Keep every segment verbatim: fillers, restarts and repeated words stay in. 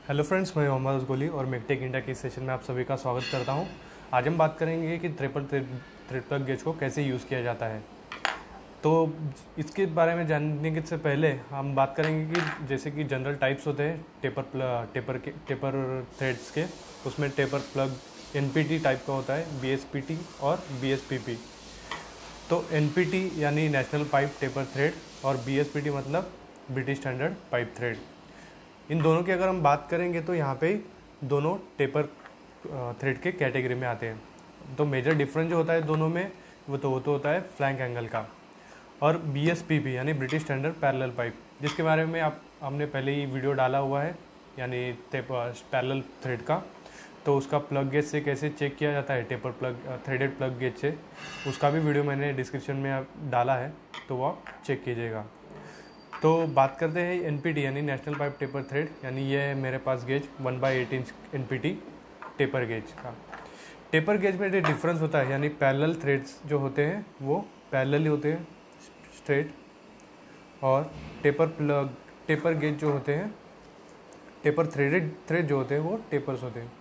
Hello friends, मैं मोहम्मद असगोली और मेकटेक India के इस सेशन में आप सभी का स्वागत करता हूं। आज हम बात करेंगे कि ट्रिपल थ्रेड प्लग गेज को कैसे यूज़ किया जाता है। तो इसके बारे में जानने के से पहले हम बात करेंगे कि जैसे कि जनरल टाइप्स होते हैं टेपर टेपर के टेपर थ्रेड्स के। उसमें टेपर प्लग एनपीटी टाइप का होता है, बीएसपीटी और बीएसपीपी। तो एनपीटी यानी नेशनल पाइप टेपर थ्रेड और बीएसपीटी मतलब ब्रिटिश स्टैंडर्ड पाइप थ्रेड। इन दोनों की अगर हम बात करेंगे तो यहाँ पे दोनों टेपर थ्रेड के कैटेगरी में आते हैं। तो मेजर डिफरेंस जो होता है दोनों में वो तो वो तो होता है फ्लैंक एंगल का। और बीएसपीपी यानी ब्रिटिश स्टैंडर्ड पैरेलल पाइप, जिसके बारे में आप हमने पहले ही वीडियो डाला हुआ है, यानी पैरेलल थ्रेड का। तो उसका प्लग गेज से कैसे चेक किया जाता है, taper plug threaded plug gauge से, उसका भी वीडियो मैंने डिस्क्रिप्शन में डाला है, तो वो आप चेक कीजिएगा। तो बात करते हैं एनपीटी यानी नेशनल पाइप टेपर थ्रेड, यानी ये है मेरे पास gauge one by eight inch NPT taper gauge का। टेपर गेज में जो डिफरेंस होता है, यानी पैरेलल थ्रेड्स जो होते हैं वो पैरेलल ही होते हैं स्ट्रेट, और टेपर प्लग टेपर गेज जो होते हैं, टेपर थ्रेडेड थ्रेड जो होते हैं वो टेपर्स होते हैं,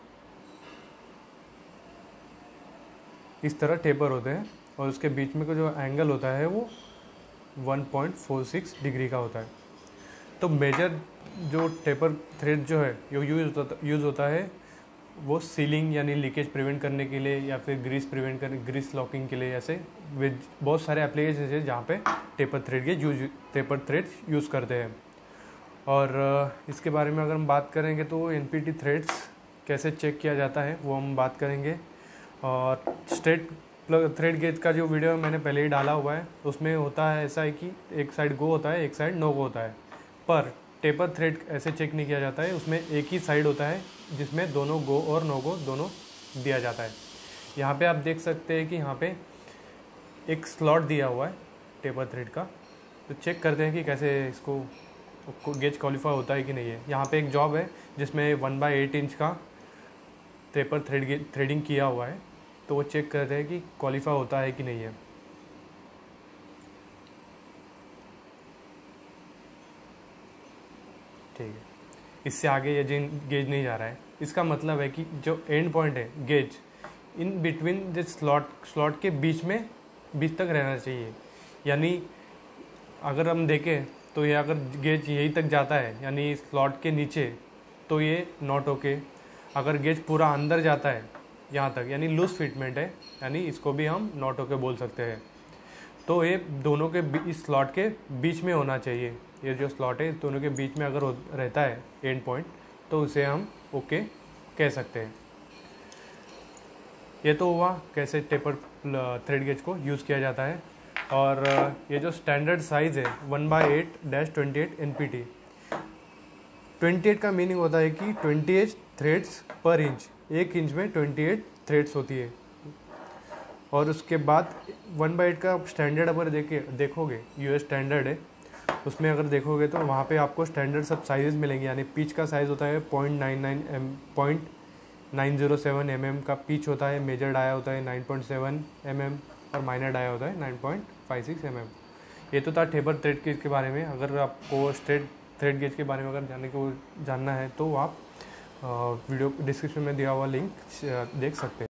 इस तरह टेपर होते हैं। और उसके बीच में का जो एंगल होता है वो one point four six degree का होता है। तो मेजर जो टेपर थ्रेड जो है यो यूज होता यूज़ होता है वो सीलिंग यानी लीकेज प्रिवेंट करने के लिए, या फिर ग्रीस प्रिवेंट करने ग्रीस लॉकिंग के लिए। ऐसे विद बहुत सारे एप्लीकेशन है जहाँ पे टेपर थ्रेड के यूज टेपर थ्रेड यूज़ करते हैं। और इसके बारे में अगर हम बात करेंगे तो एनपीटी थ्रेड्स कैसे चेक किया जाता है वो हम बात करेंगे। और स्ट्रेट प्लग थ्रेड गेज का जो वीडियो मैंने पहले ही डाला हुआ है, उसमें होता है ऐसा है कि एक साइड गो होता है, एक साइड नो गो होता है। पर टेपर थ्रेड ऐसे चेक नहीं किया जाता है, उसमें एक ही साइड होता है जिसमें दोनों गो और नो गो दोनों दिया जाता है। यहाँ पे आप देख सकते हैं कि यहाँ पे एक स्लॉट दिया हुआ है टेपर थ्रेड का। तो चेक करते हैं कि कैसे इसको गेज क्वालिफाई होता है कि नहीं है। यहाँ पे एक जॉब है जिसमें वन बाई एट इंच का टेपर थ्रेड थ्रेडिंग किया हुआ है, तो वो चेक करते हैं कि क्वालिफाई होता है कि नहीं है। ठीक है, इससे आगे ये गेज नहीं जा रहा है। इसका मतलब है कि जो एंड पॉइंट है gauge, in between the slot slot के बीच में बीच तक रहना चाहिए। यानी अगर हम देखें तो ये अगर गेज यहीं तक जाता है यानी स्लॉट के नीचे, तो ये नॉट ओके। अगर गेज पूरा अंदर जाता है यहाँ तक, यानी लूज फिटमेंट है, यानी इसको भी हम नॉट ओके बोल सकते हैं। तो ये दोनों के इस स्लॉट के बीच में होना चाहिए। ये जो स्लॉट है दोनों के बीच में अगर रहता है एंड पॉइंट, तो उसे हम ओके कह सकते हैं। ये तो हुआ कैसे टेपर थ्रेड गेज को यूज़ किया जाता है। और ये जो स्टैंडर्ड साइज़ है one by eight dash twenty eight N P T, twenty eight का मीनिंग होता है कि twenty eight threads per inch, एक इंच में ट्वेंटी एट थ्रेड्स होती है। और उसके बाद वन बाई एट का स्टैंडर्ड अगर देखे देखोगे यूएस स्टैंडर्ड है, उसमें अगर देखोगे तो वहाँ पे आपको स्टैंडर्ड सब साइजेस मिलेंगे। यानी पिच का साइज़ होता है point nine nine M point nine zero seven M M का पिच होता है, मेजर डाया होता है nine point seven M M, और माइनर डाया होता है nine point five six M M. ये तो था टेपर थ्रेड गेज के बारे में। अगर आपको स्ट्रेट थ्रेड गेज के बारे में अगर जानने को जानना है तो आप वीडियो डिस्क्रिप्शन में दिया हुआ लिंक देख सकते हैं।